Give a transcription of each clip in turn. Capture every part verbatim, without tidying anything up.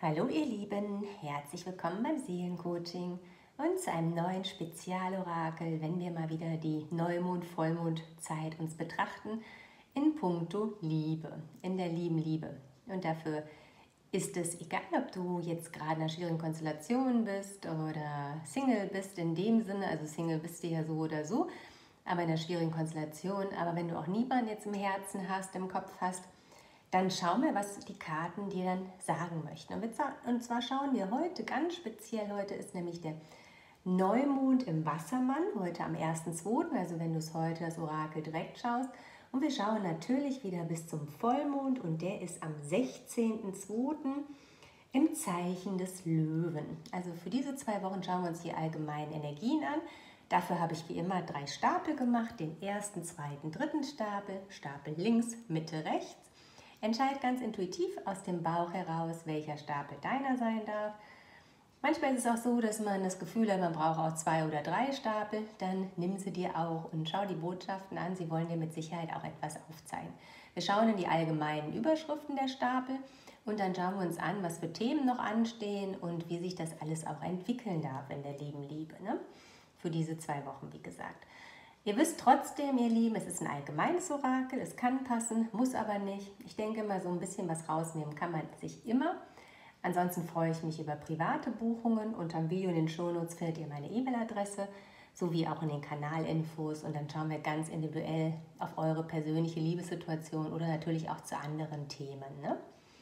Hallo ihr Lieben, herzlich willkommen beim Seelencoaching und zu einem neuen Spezialorakel, wenn wir mal wieder die Neumond-Vollmondzeit uns betrachten in puncto Liebe, in der lieben Liebe. Und dafür ist es egal, ob du jetzt gerade in einer schwierigen Konstellation bist oder Single bist in dem Sinne, also Single bist du ja so oder so, aber in einer schwierigen Konstellation, aber wenn du auch niemanden jetzt im Herzen hast, im Kopf hast, dann schau mal, was die Karten dir dann sagen möchten. Und zwar schauen wir heute, ganz speziell heute ist nämlich der Neumond im Wassermann, heute am ersten zweiten, also wenn du es heute das Orakel direkt schaust. Und wir schauen natürlich wieder bis zum Vollmond und der ist am sechzehnten zweiten im Zeichen des Löwen. Also für diese zwei Wochen schauen wir uns die allgemeinen Energien an. Dafür habe ich wie immer drei Stapel gemacht, den ersten, zweiten, dritten Stapel, Stapel links, Mitte, rechts. Entscheid ganz intuitiv aus dem Bauch heraus, welcher Stapel deiner sein darf. Manchmal ist es auch so, dass man das Gefühl hat, man braucht auch zwei oder drei Stapel. Dann nimm sie dir auch und schau die Botschaften an. Sie wollen dir mit Sicherheit auch etwas aufzeigen. Wir schauen in die allgemeinen Überschriften der Stapel und dann schauen wir uns an, was für Themen noch anstehen und wie sich das alles auch entwickeln darf in der lieben Liebe. Ne? Für diese zwei Wochen, wie gesagt. Ihr wisst trotzdem, ihr Lieben, es ist ein allgemeines Orakel, es kann passen, muss aber nicht. Ich denke mal, so ein bisschen was rausnehmen kann man sich immer. Ansonsten freue ich mich über private Buchungen. Unterm Video in den Shownotes findet ihr meine E-Mail-Adresse, sowie auch in den Kanalinfos. Und dann schauen wir ganz individuell auf eure persönliche Liebessituation oder natürlich auch zu anderen Themen. Ne?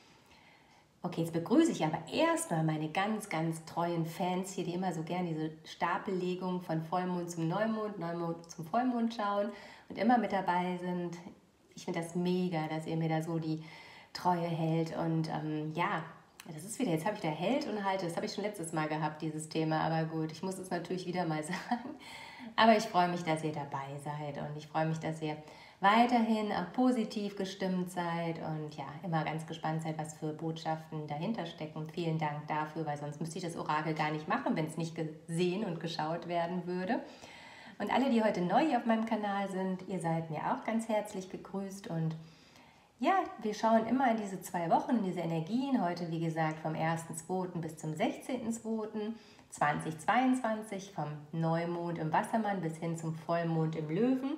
Okay, jetzt begrüße ich aber erstmal meine ganz, ganz treuen Fans hier, die immer so gerne diese Stapellegung von Vollmond zum Neumond, Neumond zum Vollmond schauen und immer mit dabei sind. Ich finde das mega, dass ihr mir da so die Treue hält. Und ähm, ja, das ist wieder, jetzt habe ich da Held und Halte, das habe ich schon letztes Mal gehabt, dieses Thema. Aber gut, ich muss es natürlich wieder mal sagen. Aber ich freue mich, dass ihr dabei seid und ich freue mich, dass ihr weiterhin auch positiv gestimmt seid und ja, immer ganz gespannt seid, was für Botschaften dahinter stecken. Vielen Dank dafür, weil sonst müsste ich das Orakel gar nicht machen, wenn es nicht gesehen und geschaut werden würde. Und alle, die heute neu hier auf meinem Kanal sind, ihr seid mir auch ganz herzlich gegrüßt und ja, wir schauen immer in diese zwei Wochen, in diese Energien. Heute, wie gesagt, vom ersten zweiten bis zum sechzehnten zweiten zweitausendzweiundzwanzig, vom Neumond im Wassermann bis hin zum Vollmond im Löwen.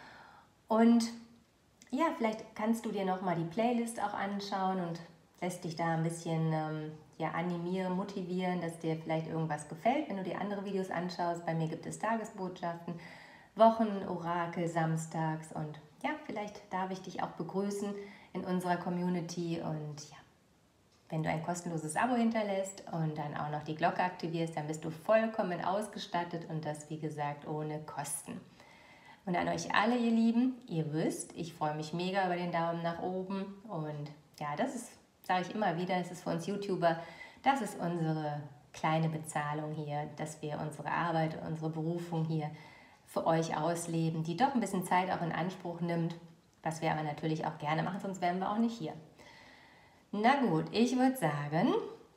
Und ja, vielleicht kannst du dir nochmal die Playlist auch anschauen und lässt dich da ein bisschen ähm, ja, animieren, motivieren, dass dir vielleicht irgendwas gefällt, wenn du dir andere Videos anschaust. Bei mir gibt es Tagesbotschaften, Wochenorakel samstags und ja, vielleicht darf ich dich auch begrüßen in unserer Community und ja, wenn du ein kostenloses Abo hinterlässt und dann auch noch die Glocke aktivierst, dann bist du vollkommen ausgestattet und das, wie gesagt, ohne Kosten. Und an euch alle, ihr Lieben, ihr wisst, ich freue mich mega über den Daumen nach oben. Und ja, das ist, sage ich immer wieder, das ist für uns YouTuber, das ist unsere kleine Bezahlung hier, dass wir unsere Arbeit, unsere Berufung hier für euch ausleben, die doch ein bisschen Zeit auch in Anspruch nimmt, was wir aber natürlich auch gerne machen, sonst wären wir auch nicht hier. Na gut, ich würde sagen,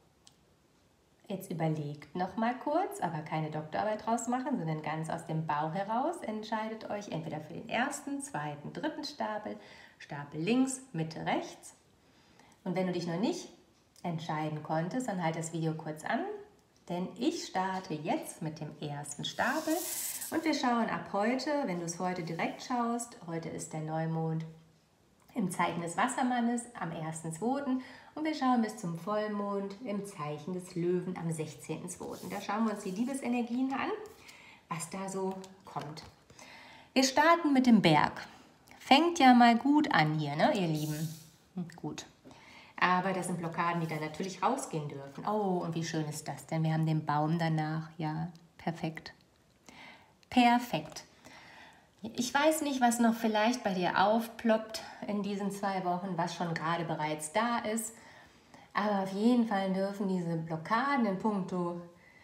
jetzt überlegt noch mal kurz, aber keine Doktorarbeit draus machen, sondern ganz aus dem Bauch heraus entscheidet euch entweder für den ersten, zweiten, dritten Stapel, Stapel links, Mitte, rechts. Und wenn du dich noch nicht entscheiden konntest, dann halt das Video kurz an, denn ich starte jetzt mit dem ersten Stapel und wir schauen ab heute, wenn du es heute direkt schaust, heute ist der Neumond im Zeichen des Wassermannes am ersten zweiten und wir schauen bis zum Vollmond im Zeichen des Löwen am sechzehnten zweiten Da schauen wir uns die Liebesenergien an, was da so kommt. Wir starten mit dem Berg. Fängt ja mal gut an hier, ne, ihr Lieben? Hm, gut. Aber das sind Blockaden, die dann natürlich rausgehen dürfen. Oh, und wie schön ist das denn? Wir haben den Baum danach. Ja, perfekt. Perfekt. Ich weiß nicht, was noch vielleicht bei dir aufploppt in diesen zwei Wochen, was schon gerade bereits da ist. Aber auf jeden Fall dürfen diese Blockaden in puncto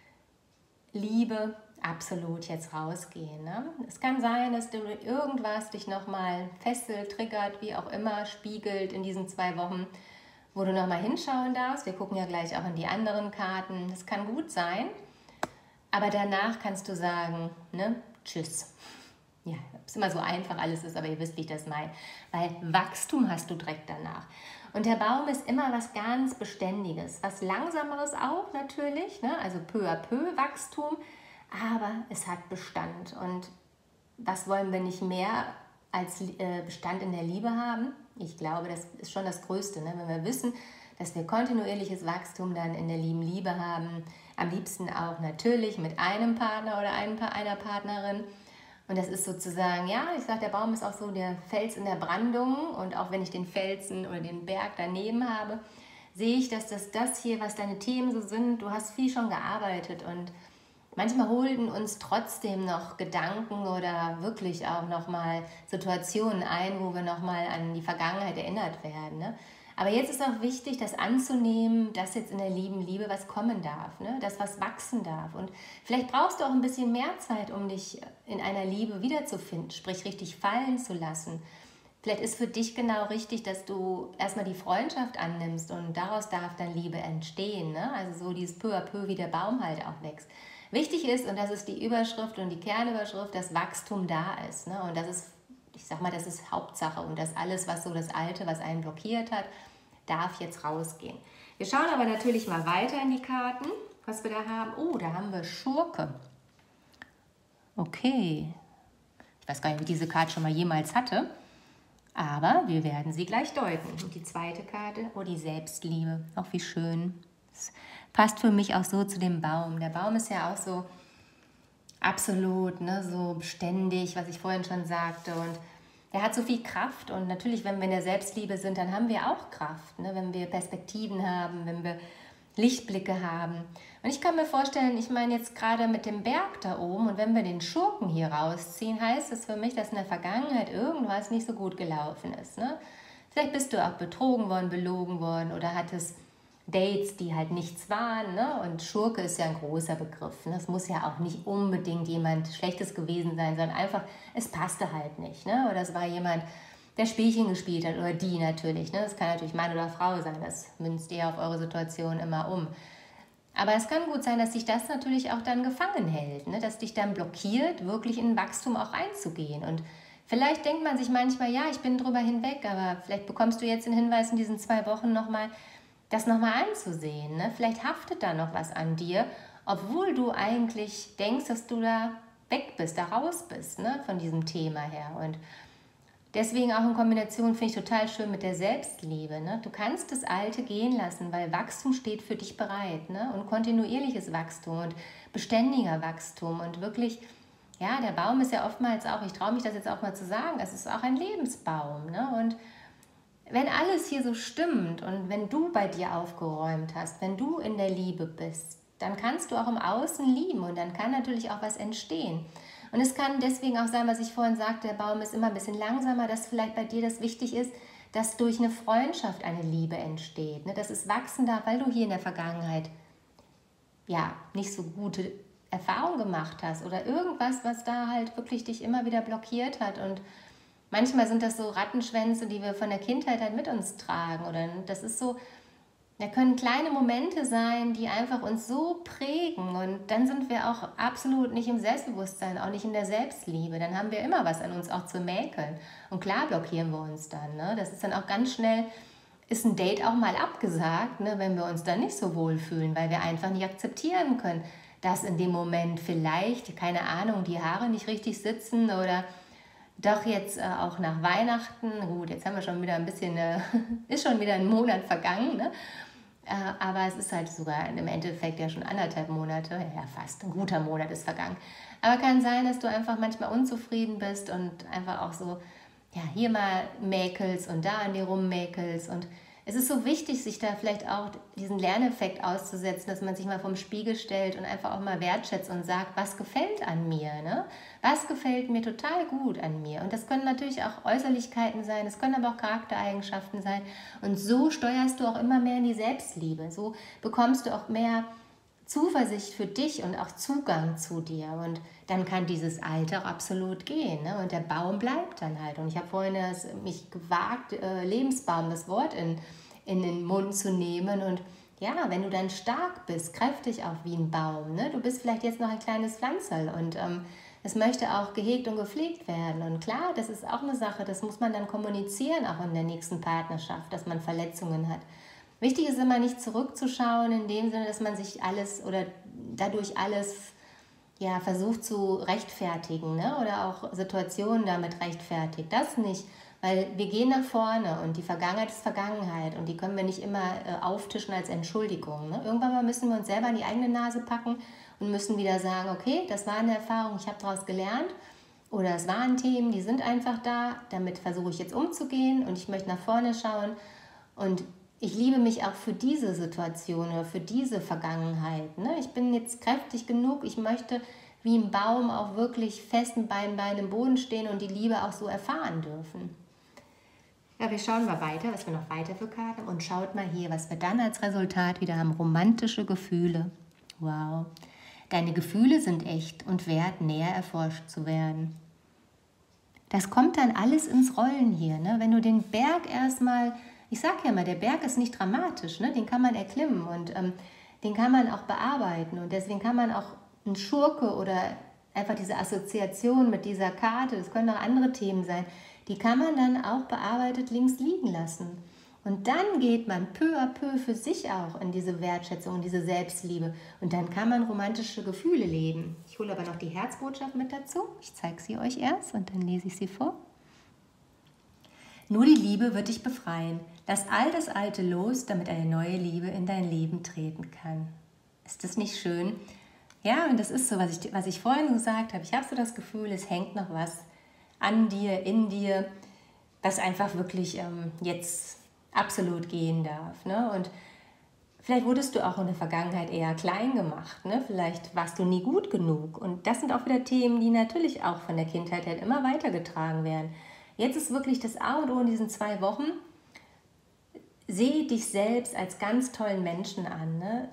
Liebe absolut jetzt rausgehen. Ne? Es kann sein, dass du irgendwas dich nochmal fesselt, triggert, wie auch immer, spiegelt in diesen zwei Wochen, wo du nochmal hinschauen darfst. Wir gucken ja gleich auch in die anderen Karten. Das kann gut sein, aber danach kannst du sagen, ne, tschüss. Ja, es immer so einfach alles ist, aber ihr wisst, wie ich das meine. Weil Wachstum hast du direkt danach. Und der Baum ist immer was ganz Beständiges, was Langsameres auch natürlich, ne? Also peu à peu Wachstum, aber es hat Bestand. Und was wollen wir nicht mehr als Bestand in der Liebe haben? Ich glaube, das ist schon das Größte, ne? Wenn wir wissen, dass wir kontinuierliches Wachstum dann in der lieben Liebe haben, am liebsten auch natürlich mit einem Partner oder einer Partnerin. Und das ist sozusagen, ja, ich sage, der Baum ist auch so der Fels in der Brandung. Und auch wenn ich den Felsen oder den Berg daneben habe, sehe ich, dass das, das hier, was deine Themen so sind, du hast viel schon gearbeitet. Und manchmal holen uns trotzdem noch Gedanken oder wirklich auch nochmal Situationen ein, wo wir nochmal an die Vergangenheit erinnert werden, ne? Aber jetzt ist auch wichtig, das anzunehmen, dass jetzt in der lieben Liebe was kommen darf, ne? Dass was wachsen darf. Und vielleicht brauchst du auch ein bisschen mehr Zeit, um dich in einer Liebe wiederzufinden, sprich richtig fallen zu lassen. Vielleicht ist für dich genau richtig, dass du erstmal die Freundschaft annimmst und daraus darf dann Liebe entstehen, ne? Also so dieses peu à peu, wie der Baum halt auch wächst. Wichtig ist, und das ist die Überschrift und die Kernüberschrift, dass Wachstum da ist, ne? Und das ist, ich sag mal, das ist Hauptsache und das alles, was so das Alte, was einen blockiert hat, darf jetzt rausgehen. Wir schauen aber natürlich mal weiter in die Karten, was wir da haben. Oh, da haben wir Schurke. Okay. Ich weiß gar nicht, wie diese Karte schon mal jemals hatte, aber wir werden sie gleich deuten. Und die zweite Karte, oh, die Selbstliebe. Auch wie schön. Das passt für mich auch so zu dem Baum. Der Baum ist ja auch so absolut, ne, so beständig, was ich vorhin schon sagte. Und er hat so viel Kraft. Und natürlich, wenn wir in der Selbstliebe sind, dann haben wir auch Kraft. Ne? Wenn wir Perspektiven haben, wenn wir Lichtblicke haben. Und ich kann mir vorstellen, ich meine jetzt gerade mit dem Berg da oben und wenn wir den Schurken hier rausziehen, heißt es für mich, dass in der Vergangenheit irgendwas nicht so gut gelaufen ist. Ne? Vielleicht bist du auch betrogen worden, belogen worden oder hattest Dates, die halt nichts waren, ne? Und Schurke ist ja ein großer Begriff. Ne? Es muss ja auch nicht unbedingt jemand Schlechtes gewesen sein, sondern einfach, es passte halt nicht. Ne? Oder es war jemand, der Spielchen gespielt hat oder die natürlich. Ne? Das kann natürlich Mann oder Frau sein, das münzt ihr auf eure Situation immer um. Aber es kann gut sein, dass dich das natürlich auch dann gefangen hält, ne? Dass dich dann blockiert, wirklich in Wachstum auch reinzugehen. Und vielleicht denkt man sich manchmal, ja, ich bin drüber hinweg, aber vielleicht bekommst du jetzt den Hinweis in diesen zwei Wochen nochmal, das nochmal anzusehen. Ne? Vielleicht haftet da noch was an dir, obwohl du eigentlich denkst, dass du da weg bist, da raus bist, ne? Von diesem Thema her. Und deswegen auch in Kombination finde ich total schön mit der Selbstliebe. Ne? Du kannst das Alte gehen lassen, weil Wachstum steht für dich bereit. Ne? Und kontinuierliches Wachstum und beständiger Wachstum. Und wirklich, ja, der Baum ist ja oftmals auch, ich traue mich das jetzt auch mal zu sagen, es ist auch ein Lebensbaum. Ne? Und wenn alles hier so stimmt und wenn du bei dir aufgeräumt hast, wenn du in der Liebe bist, dann kannst du auch im Außen lieben und dann kann natürlich auch was entstehen. Und es kann deswegen auch sein, was ich vorhin sagte, der Baum ist immer ein bisschen langsamer, dass vielleicht bei dir das wichtig ist, dass durch eine Freundschaft eine Liebe entsteht, ne? Dass es wachsen darf, weil du hier in der Vergangenheit ja nicht so gute Erfahrungen gemacht hast oder irgendwas, was da halt wirklich dich immer wieder blockiert hat. Und manchmal sind das so Rattenschwänze, die wir von der Kindheit halt mit uns tragen. Oder das ist so, da können kleine Momente sein, die einfach uns so prägen. Und dann sind wir auch absolut nicht im Selbstbewusstsein, auch nicht in der Selbstliebe. Dann haben wir immer was an uns auch zu mäkeln. Und klar blockieren wir uns dann. Ne? Das ist dann auch ganz schnell, ist ein Date auch mal abgesagt, ne? Wenn wir uns dann nicht so wohlfühlen, weil wir einfach nicht akzeptieren können, dass in dem Moment vielleicht, keine Ahnung, die Haare nicht richtig sitzen oder doch jetzt äh, auch nach Weihnachten, gut, jetzt haben wir schon wieder ein bisschen, äh, ist schon wieder ein Monat vergangen, ne? Äh, aber es ist halt sogar im Endeffekt ja schon anderthalb Monate, ja fast, ein guter Monat ist vergangen. Aber kann sein, dass du einfach manchmal unzufrieden bist und einfach auch so, ja, hier mal mäkelst und da an dir rummäkelst. Und es ist so wichtig, sich da vielleicht auch diesen Lerneffekt auszusetzen, dass man sich mal vorm Spiegel stellt und einfach auch mal wertschätzt und sagt, was gefällt an mir, ne? Was gefällt mir total gut an mir? Und das können natürlich auch Äußerlichkeiten sein, es können aber auch Charaktereigenschaften sein. Und so steuerst du auch immer mehr in die Selbstliebe. So bekommst du auch mehr Zuversicht für dich und auch Zugang zu dir. Und dann kann dieses Alter auch absolut gehen. Ne? Und der Baum bleibt dann halt. Und ich habe vorhin das, mich gewagt, äh, Lebensbaum, das Wort in, in den Mund zu nehmen. Und ja, wenn du dann stark bist, kräftig auch wie ein Baum, ne? Du bist vielleicht jetzt noch ein kleines Pflanzerl und ähm, Es möchte auch gehegt und gepflegt werden. Und klar, das ist auch eine Sache, das muss man dann kommunizieren, auch in der nächsten Partnerschaft, dass man Verletzungen hat. Wichtig ist immer nicht zurückzuschauen, in dem Sinne, dass man sich alles oder dadurch alles ja, versucht zu rechtfertigen, ne? Oder auch Situationen damit rechtfertigt. Das nicht, weil wir gehen nach vorne und die Vergangenheit ist Vergangenheit und die können wir nicht immer äh, auftischen als Entschuldigung. Ne? Irgendwann mal müssen wir uns selber an die eigene Nase packen und müssen wieder sagen, okay, das war eine Erfahrung, ich habe daraus gelernt oder es waren Themen, die sind einfach da, damit versuche ich jetzt umzugehen und ich möchte nach vorne schauen und ich liebe mich auch für diese Situation oder für diese Vergangenheit. Ne? Ich bin jetzt kräftig genug, ich möchte wie ein Baum auch wirklich festen Beinen bei im Boden stehen und die Liebe auch so erfahren dürfen. Ja, wir schauen mal weiter, was wir noch weiter für Karten haben und schaut mal hier, was wir dann als Resultat wieder haben. Romantische Gefühle. Wow. Deine Gefühle sind echt und wert, näher erforscht zu werden. Das kommt dann alles ins Rollen hier. Ne? Wenn du den Berg erstmal, ich sage ja mal, der Berg ist nicht dramatisch, ne? Den kann man erklimmen und ähm, den kann man auch bearbeiten. Und deswegen kann man auch ein Schurke oder einfach diese Assoziation mit dieser Karte, das können auch andere Themen sein, die kann man dann auch bearbeitet links liegen lassen. Und dann geht man peu à peu für sich auch in diese Wertschätzung, in diese Selbstliebe. Und dann kann man romantische Gefühle leben. Ich hole aber noch die Herzbotschaft mit dazu. Ich zeige sie euch erst und dann lese ich sie vor. Nur die Liebe wird dich befreien. Lass all das Alte los, damit eine neue Liebe in dein Leben treten kann. Ist das nicht schön? Ja, und das ist so, was ich, was ich vorhin gesagt habe. Ich habe so das Gefühl, es hängt noch was an dir, in dir, was einfach wirklich ähm, jetzt absolut gehen darf. Ne? Und vielleicht wurdest du auch in der Vergangenheit eher klein gemacht. Ne? Vielleicht warst du nie gut genug. Und das sind auch wieder Themen, die natürlich auch von der Kindheit her immer weitergetragen werden. Jetzt ist wirklich das A und O in diesen zwei Wochen. Sehe dich selbst als ganz tollen Menschen an. Ne?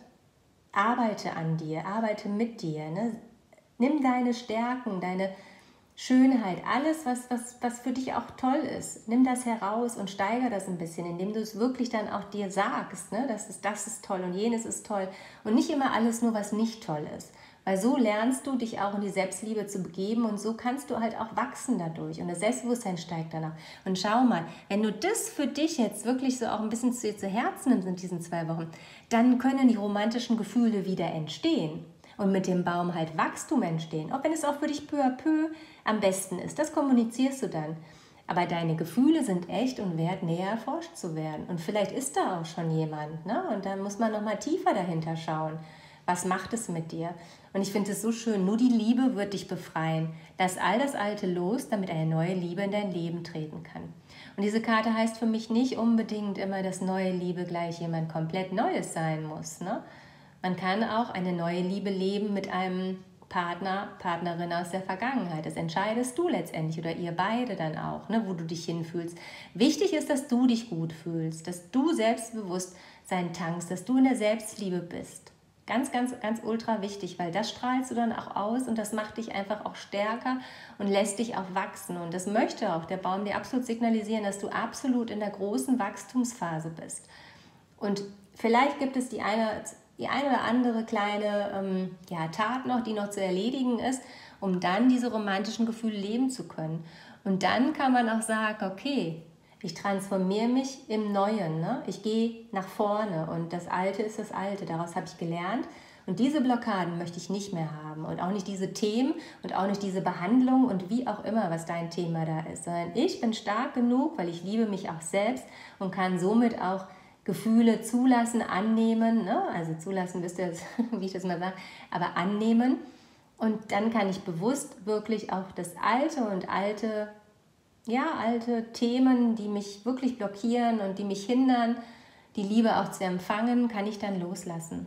Arbeite an dir, arbeite mit dir. Ne? Nimm deine Stärken, deine Schönheit, alles, was, was, was für dich auch toll ist. Nimm das heraus und steigere das ein bisschen, indem du es wirklich dann auch dir sagst. Ne? Das ist, das ist toll und jenes ist toll. Und nicht immer alles nur, was nicht toll ist. Weil so lernst du dich auch in die Selbstliebe zu begeben und so kannst du halt auch wachsen dadurch. Und das Selbstbewusstsein steigt danach. Und schau mal, wenn du das für dich jetzt wirklich so auch ein bisschen zu, zu Herzen nimmst in diesen zwei Wochen, dann können die romantischen Gefühle wieder entstehen. Und mit dem Baum halt Wachstum entstehen. Auch wenn es auch für dich peu à peu am besten ist. Das kommunizierst du dann. Aber deine Gefühle sind echt und wert, näher erforscht zu werden. Und vielleicht ist da auch schon jemand. Ne? Und dann muss man nochmal tiefer dahinter schauen. Was macht es mit dir? Und ich finde es so schön, nur die Liebe wird dich befreien. Lass all das Alte los, damit eine neue Liebe in dein Leben treten kann. Und diese Karte heißt für mich nicht unbedingt immer, dass neue Liebe gleich jemand komplett Neues sein muss. Ne? Man kann auch eine neue Liebe leben mit einem Partner, Partnerin aus der Vergangenheit. Das entscheidest du letztendlich oder ihr beide dann auch, ne, wo du dich hinfühlst. Wichtig ist, dass du dich gut fühlst, dass du Selbstbewusstsein tankst, dass du in der Selbstliebe bist. Ganz, ganz, ganz ultra wichtig, weil das strahlst du dann auch aus und das macht dich einfach auch stärker und lässt dich auch wachsen. Und das möchte auch der Baum dir absolut signalisieren, dass du absolut in der großen Wachstumsphase bist. Und vielleicht gibt es die eine... die eine oder andere kleine ähm, ja, Tat noch, die noch zu erledigen ist, um dann diese romantischen Gefühle leben zu können. Und dann kann man auch sagen, okay, ich transformiere mich im Neuen. Ne? Ich gehe nach vorne und das Alte ist das Alte. Daraus habe ich gelernt. Und diese Blockaden möchte ich nicht mehr haben. Und auch nicht diese Themen und auch nicht diese Behandlung und wie auch immer, was dein Thema da ist. Sondern ich bin stark genug, weil ich liebe mich auch selbst und kann somit auch Gefühle zulassen, annehmen, ne? Also zulassen wisst ihr, wie ich das mal sage, aber annehmen und dann kann ich bewusst wirklich auch das Alte und alte, ja, alte Themen, die mich wirklich blockieren und die mich hindern, die Liebe auch zu empfangen, kann ich dann loslassen.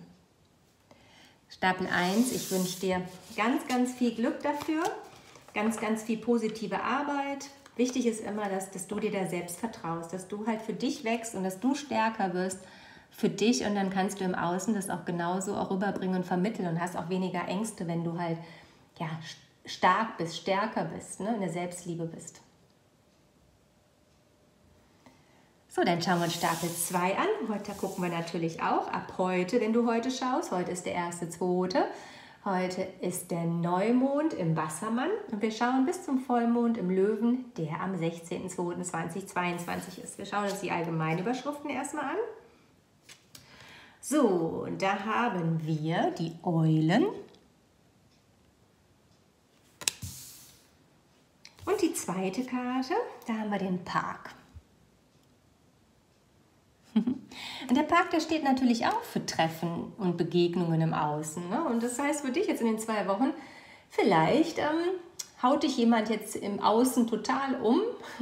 Stapel eins, ich wünsche dir ganz, ganz viel Glück dafür, ganz, ganz viel positive Arbeit. Wichtig ist immer, dass, dass du dir da selbst vertraust, dass du halt für dich wächst und dass du stärker wirst für dich und dann kannst du im Außen das auch genauso auch rüberbringen und vermitteln und hast auch weniger Ängste, wenn du halt ja, stark bist, stärker bist, ne, in der Selbstliebe bist. So, dann schauen wir uns Stapel zwei an. Heute gucken wir natürlich auch ab heute, wenn du heute schaust. Heute ist der erste zweite. Heute ist der Neumond im Wassermann und wir schauen bis zum Vollmond im Löwen, der am sechzehnten zweiten zweitausendzweiundzwanzig ist. Wir schauen uns die Allgemeinüberschriften erstmal an. So, da haben wir die Eulen und die zweite Karte, da haben wir den Park. Und der Park, der steht natürlich auch für Treffen und Begegnungen im Außen. Ne? Und das heißt für dich jetzt in den zwei Wochen, vielleicht ähm, haut dich jemand jetzt im Außen total um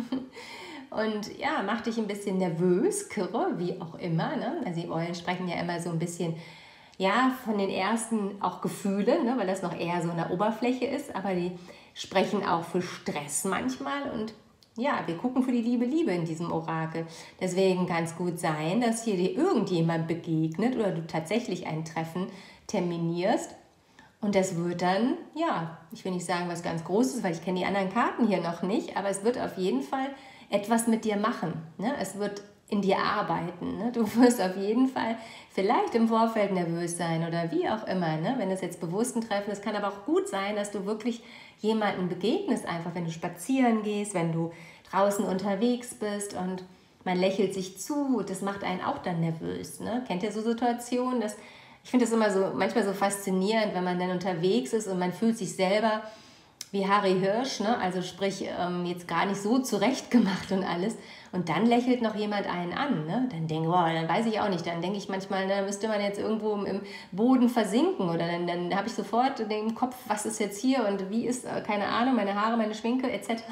und ja, macht dich ein bisschen nervös, kirre, wie auch immer. Ne? Also die Eulen sprechen ja immer so ein bisschen, ja, von den ersten auch Gefühlen, ne? Weil das noch eher so an der Oberfläche ist, aber die sprechen auch für Stress manchmal und ja, wir gucken für die liebe Liebe in diesem Orakel. Deswegen kann es gut sein, dass hier dir irgendjemand begegnet oder du tatsächlich ein Treffen terminierst. Und das wird dann, ja, ich will nicht sagen, was ganz Großes, weil ich kenne die anderen Karten hier noch nicht, aber es wird auf jeden Fall etwas mit dir machen. Ne? Es wird in dir arbeiten. Ne? Du wirst auf jeden Fall vielleicht im Vorfeld nervös sein oder wie auch immer. Ne? Wenn es jetzt bewussten Treffen ist, kann aber auch gut sein, dass du wirklich jemanden begegnest, einfach wenn du spazieren gehst, wenn du draußen unterwegs bist und man lächelt sich zu, das macht einen auch dann nervös. Ne? Kennt ihr so Situationen? Dass, ich finde das immer so manchmal so faszinierend, wenn man dann unterwegs ist und man fühlt sich selber wie Harry Hirsch, ne? Also sprich ähm, jetzt gar nicht so zurechtgemacht und alles. Und dann lächelt noch jemand einen an. Ne? Dann denke ich, wow, dann weiß ich auch nicht. Dann denke ich manchmal, da müsste man jetzt irgendwo im Boden versinken. Oder dann, dann habe ich sofort im Kopf, was ist jetzt hier und wie ist, keine Ahnung, meine Haare, meine Schminke et cetera.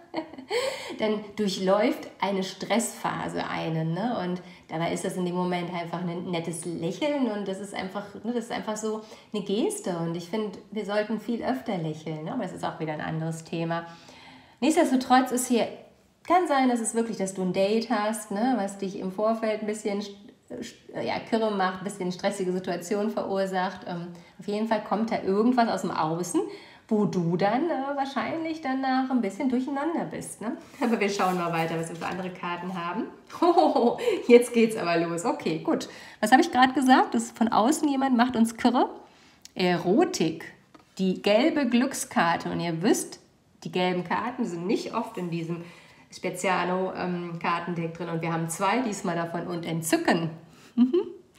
Dann durchläuft eine Stressphase einen. Ne? Und dabei ist das in dem Moment einfach ein nettes Lächeln. Und das ist einfach, ne, das ist einfach so eine Geste. Und ich finde, wir sollten viel öfter lächeln. Ne? Aber das ist auch wieder ein anderes Thema. Nichtsdestotrotz ist hier, kann sein, dass es wirklich, dass du ein Date hast, ne, was dich im Vorfeld ein bisschen ja, kirre macht, ein bisschen stressige Situation verursacht. Ähm, auf jeden Fall kommt da irgendwas aus dem Außen, wo du dann äh, wahrscheinlich danach ein bisschen durcheinander bist. Ne? Aber wir schauen mal weiter, was wir für andere Karten haben. Oh, jetzt geht's aber los. Okay, gut. Was habe ich gerade gesagt? Dass von außen jemand macht uns kirre. Erotik, die gelbe Glückskarte. Und ihr wisst, die gelben Karten sind nicht oft in diesem Spezialo-Kartendeck ähm, drin und wir haben zwei diesmal davon und Entzücken. Mhm.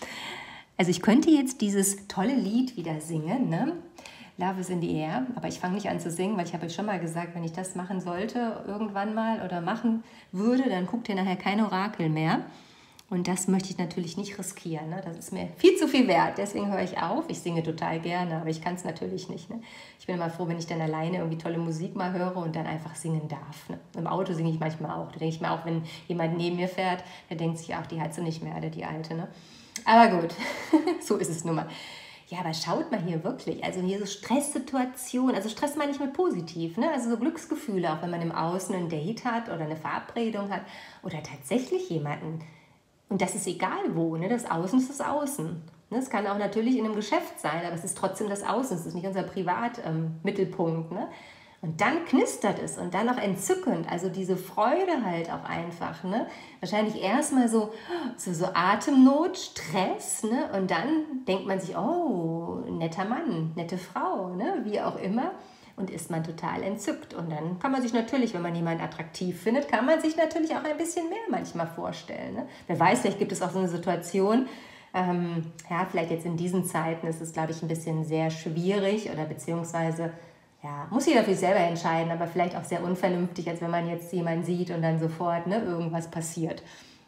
Also ich könnte jetzt dieses tolle Lied wieder singen, ne? Love is in the air, aber ich fange nicht an zu singen, weil ich habe euch schon mal gesagt, wenn ich das machen sollte irgendwann mal oder machen würde, dann guckt ihr nachher kein Orakel mehr. Und das möchte ich natürlich nicht riskieren. Ne? Das ist mir viel zu viel wert. Deswegen höre ich auf. Ich singe total gerne, aber ich kann es natürlich nicht. Ne? Ich bin immer froh, wenn ich dann alleine irgendwie tolle Musik mal höre und dann einfach singen darf. Ne? Im Auto singe ich manchmal auch. Da denke ich mir auch, wenn jemand neben mir fährt, der denkt sich auch, die hat sie nicht mehr, die Alte. Ne? Aber gut, so ist es nun mal. Ja, aber schaut mal hier wirklich, also hier so Stresssituationen, also Stress meine ich mit positiv, ne? Also so Glücksgefühle, auch wenn man im Außen ein Date hat oder eine Verabredung hat oder tatsächlich jemanden. Und das ist egal wo, ne? Das Außen ist das Außen. Es kann auch natürlich in einem Geschäft sein, aber es ist trotzdem das Außen, es ist nicht unser Privatmittelpunkt. Ähm, ne? Und dann knistert es und dann noch entzückend, also diese Freude halt auch einfach. Ne? Wahrscheinlich erstmal so, so, so Atemnot, Stress, ne? Und dann denkt man sich, oh, netter Mann, nette Frau, ne? Wie auch immer. Und ist man total entzückt. Und dann kann man sich natürlich, wenn man jemanden attraktiv findet, kann man sich natürlich auch ein bisschen mehr manchmal vorstellen. Ne? Wer weiß, vielleicht gibt es auch so eine Situation, ähm, ja, vielleicht jetzt in diesen Zeiten ist es, glaube ich, ein bisschen sehr schwierig oder beziehungsweise, ja, muss jeder für sich selber entscheiden, aber vielleicht auch sehr unvernünftig, als wenn man jetzt jemanden sieht und dann sofort ne, irgendwas passiert.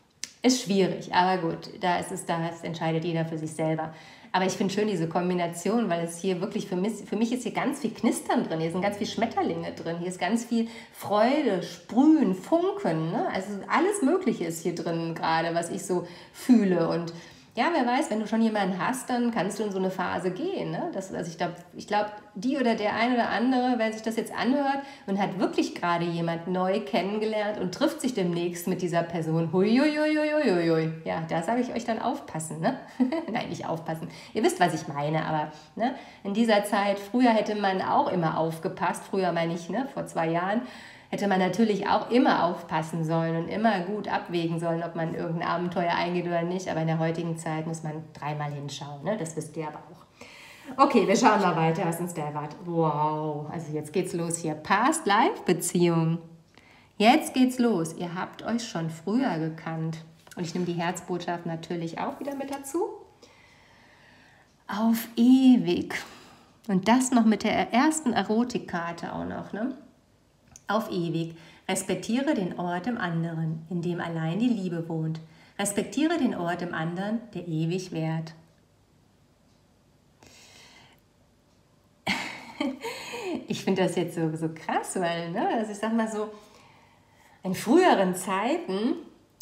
Ist schwierig, aber gut, da ist es, das entscheidet jeder für sich selber. Aber ich finde schön diese Kombination, weil es hier wirklich, für mich, für mich ist hier ganz viel Knistern drin, hier sind ganz viele Schmetterlinge drin, hier ist ganz viel Freude, Sprühen, Funken, ne? Also alles Mögliche ist hier drin gerade, was ich so fühle. Und ja, wer weiß, wenn du schon jemanden hast, dann kannst du in so eine Phase gehen. Ne? Das, also ich glaube, ich glaub, die oder der ein oder andere, wer sich das jetzt anhört und hat wirklich gerade jemand neu kennengelernt und trifft sich demnächst mit dieser Person. Huiuiuiuiui. Ja, da sage ich euch dann aufpassen. Ne? Nein, nicht aufpassen. Ihr wisst, was ich meine, aber ne? In dieser Zeit, früher hätte man auch immer aufgepasst, früher meine ich, ne? Vor zwei Jahren, hätte man natürlich auch immer aufpassen sollen und immer gut abwägen sollen, ob man irgendein Abenteuer eingeht oder nicht. Aber in der heutigen Zeit muss man dreimal hinschauen. Ne? Das wisst ihr aber auch. Okay, wir schauen mal weiter, was uns da erwartet. Wow, also jetzt geht's los hier. Past-Life-Beziehung. Jetzt geht's los. Ihr habt euch schon früher gekannt. Und ich nehme die Herzbotschaft natürlich auch wieder mit dazu. Auf ewig. Und das noch mit der ersten Erotikkarte auch noch, ne? Auf ewig. Respektiere den Ort im anderen, in dem allein die Liebe wohnt. Respektiere den Ort im anderen, der ewig währt. Ich finde das jetzt so, so krass, weil, ne, also ich sag mal so, in früheren Zeiten,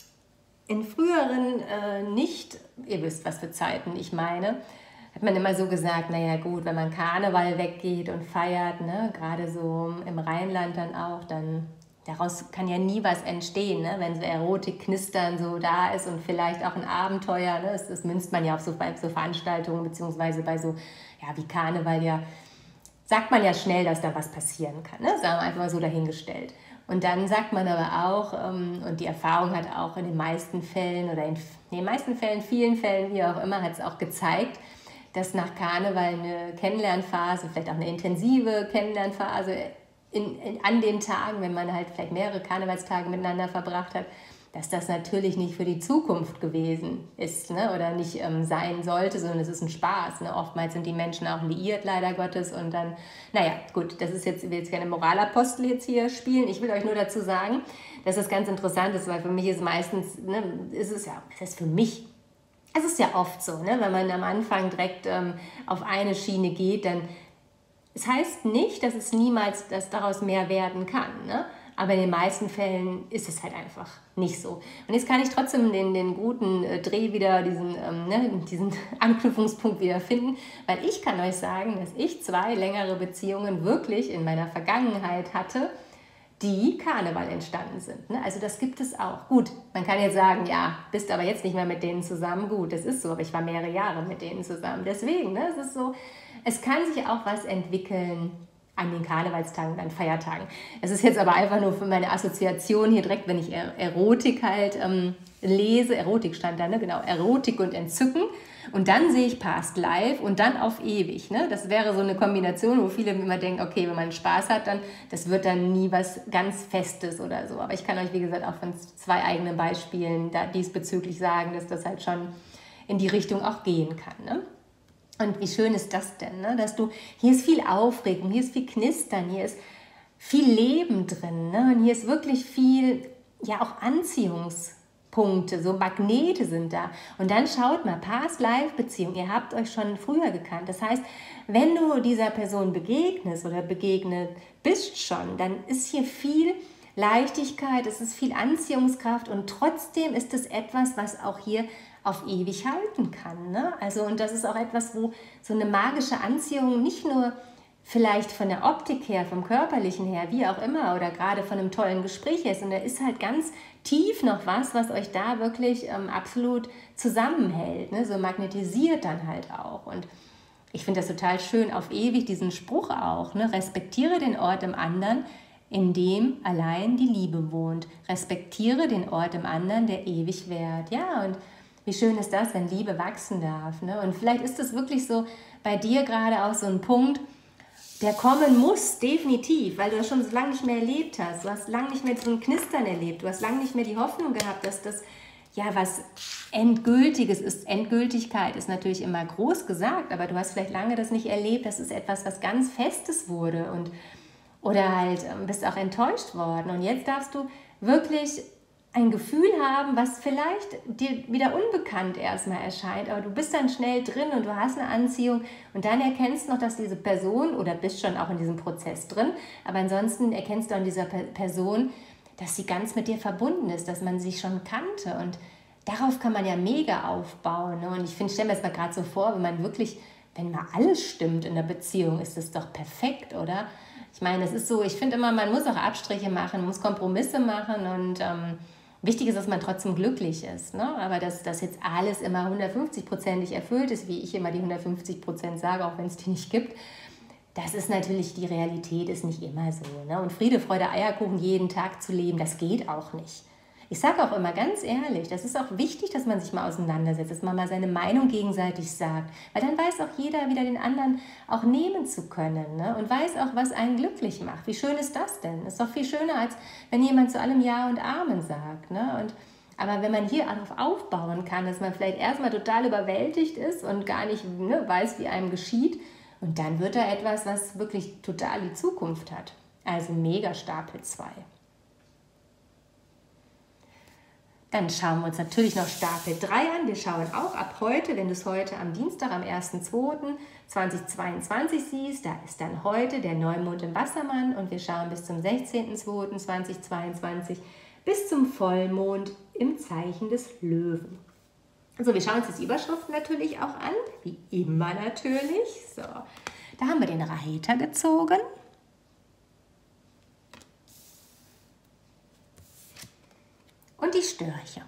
in früheren äh, nicht, ihr wisst, was für Zeiten ich meine, hat man immer so gesagt, naja gut, wenn man Karneval weggeht und feiert, ne, gerade so im Rheinland dann auch, dann daraus kann ja nie was entstehen, ne, wenn so Erotik, Knistern so da ist und vielleicht auch ein Abenteuer, ne, das, das münzt man ja auf so, bei so Veranstaltungen, beziehungsweise bei so, ja, wie Karneval ja, sagt man ja schnell, dass da was passieren kann, ne, sagen wir einfach mal so dahingestellt. Und dann sagt man aber auch, ähm, und die Erfahrung hat auch in den meisten Fällen, oder in, in den meisten Fällen, vielen Fällen, wie auch immer, hat es auch gezeigt, dass nach Karneval eine Kennenlernphase, vielleicht auch eine intensive Kennenlernphase in, in, an den Tagen, wenn man halt vielleicht mehrere Karnevalstage miteinander verbracht hat, dass das natürlich nicht für die Zukunft gewesen ist, ne? Oder nicht ähm, sein sollte, sondern es ist ein Spaß. Ne? Oftmals sind die Menschen auch liiert, leider Gottes. Und dann, naja, gut, das ist jetzt, ich will jetzt keine Moralapostel jetzt hier spielen. Ich will euch nur dazu sagen, dass das ganz interessant ist, weil für mich ist meistens, ne, ist es ja, das heißt für mich, es ist ja oft so, ne, wenn man am Anfang direkt ähm, auf eine Schiene geht, dann, es heißt nicht, dass es niemals, dass daraus mehr werden kann, ne? Aber in den meisten Fällen ist es halt einfach nicht so. Und jetzt kann ich trotzdem den, den guten äh, Dreh wieder, diesen, ähm, ne, diesen Anknüpfungspunkt wieder finden, weil ich kann euch sagen, dass ich zwei längere Beziehungen wirklich in meiner Vergangenheit hatte, die Karneval entstanden sind. Ne? Also das gibt es auch. Gut, man kann jetzt sagen, ja, bist aber jetzt nicht mehr mit denen zusammen. Gut, das ist so, aber ich war mehrere Jahre mit denen zusammen. Deswegen, ne, es ist so, es kann sich auch was entwickeln an den Karnevalstagen und an Feiertagen. Es ist jetzt aber einfach nur für meine Assoziation hier direkt, wenn ich Erotik halt ähm, lese, Erotik stand da, ne? Genau, Erotik und Entzücken. Und dann sehe ich Past Life und dann auf ewig. Ne? Das wäre so eine Kombination, wo viele immer denken, okay, wenn man Spaß hat, dann das wird dann nie was ganz Festes oder so. Aber ich kann euch, wie gesagt, auch von zwei eigenen Beispielen da diesbezüglich sagen, dass das halt schon in die Richtung auch gehen kann. Ne? Und wie schön ist das denn, ne? Dass du, hier ist viel Aufregung, hier ist viel Knistern, hier ist viel Leben drin, ne? Und hier ist wirklich viel, ja auch Anziehungspunkte, so Magnete sind da. Und dann schaut mal, Past-Life-Beziehung, ihr habt euch schon früher gekannt. Das heißt, wenn du dieser Person begegnest oder begegnet bist schon, dann ist hier viel Leichtigkeit, es ist viel Anziehungskraft und trotzdem ist es etwas, was auch hier auf ewig halten kann. Ne? Also, und das ist auch etwas, wo so eine magische Anziehung nicht nur vielleicht von der Optik her, vom Körperlichen her, wie auch immer, oder gerade von einem tollen Gespräch ist. Und da ist halt ganz tief noch was, was euch da wirklich ähm, absolut zusammenhält, ne? So magnetisiert dann halt auch. Und ich finde das total schön, auf ewig diesen Spruch auch, ne? Respektiere den Ort im anderen, in dem allein die Liebe wohnt. Respektiere den Ort im anderen, der ewig währt. Ja, und wie schön ist das, wenn Liebe wachsen darf. Ne? Und vielleicht ist es wirklich so bei dir gerade auch so ein Punkt, der kommen muss, definitiv, weil du das schon so lange nicht mehr erlebt hast. Du hast lange nicht mehr so ein Knistern erlebt. Du hast lange nicht mehr die Hoffnung gehabt, dass das ja was Endgültiges ist. Endgültigkeit ist natürlich immer groß gesagt, aber du hast vielleicht lange das nicht erlebt. Das ist etwas, was ganz Festes wurde und oder halt bist auch enttäuscht worden. Und jetzt darfst du wirklich ein Gefühl haben, was vielleicht dir wieder unbekannt erstmal erscheint, aber du bist dann schnell drin und du hast eine Anziehung und dann erkennst du noch, dass diese Person, oder bist schon auch in diesem Prozess drin, aber ansonsten erkennst du an dieser Person, dass sie ganz mit dir verbunden ist, dass man sich schon kannte und darauf kann man ja mega aufbauen. Ne? Und ich finde, stell mir das mal gerade so vor, wenn man wirklich, wenn mal alles stimmt in der Beziehung, ist das doch perfekt, oder? Ich meine, es ist so, ich finde immer, man muss auch Abstriche machen, muss Kompromisse machen und ähm, wichtig ist, dass man trotzdem glücklich ist, ne? Aber dass das jetzt alles immer hundertfünfzig-prozentig erfüllt ist, wie ich immer die hundertfünfzig Prozent sage, auch wenn es die nicht gibt, das ist natürlich, die Realität ist nicht immer so. Ne? Und Friede, Freude, Eierkuchen jeden Tag zu leben, das geht auch nicht. Ich sage auch immer ganz ehrlich, das ist auch wichtig, dass man sich mal auseinandersetzt, dass man mal seine Meinung gegenseitig sagt, weil dann weiß auch jeder wieder den anderen auch nehmen zu können, ne? Und weiß auch, was einen glücklich macht. Wie schön ist das denn? Ist doch viel schöner, als wenn jemand zu allem Ja und Amen sagt, ne? Und aber wenn man hier darauf aufbauen kann, dass man vielleicht erstmal total überwältigt ist und gar nicht, ne, weiß, wie einem geschieht, und dann wird da etwas, was wirklich total die Zukunft hat. Also mega Stapel zwei. Dann schauen wir uns natürlich noch Stapel drei an. Wir schauen auch ab heute, wenn du es heute am Dienstag, am ersten zweiten zweitausendzweiundzwanzig siehst, da ist dann heute der Neumond im Wassermann und wir schauen bis zum sechzehnten zweiten zweitausendzweiundzwanzig bis zum Vollmond im Zeichen des Löwen. So, wir schauen uns jetzt die Überschriften natürlich auch an, wie immer natürlich. So, da haben wir den Reiter gezogen. Und die Störche.